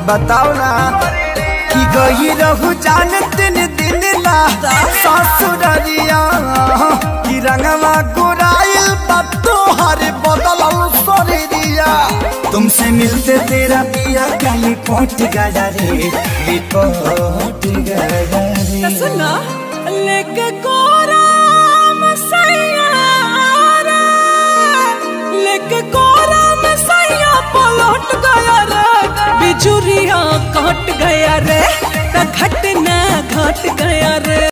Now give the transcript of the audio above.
बताओ ना कि गई रहू जान तीन दिन ला ससुरिया कि रंगवा गुराइल तोहर बदल शरीरिया। तुमसे मिलते तेरा पिया का लिपट गया रे, लिपट गया रे। सुना लेके कोरा मसैया, लेके कोरा मसैया पलट गया रे, बिजुरिया कट गया रे, घटना घट गया रे।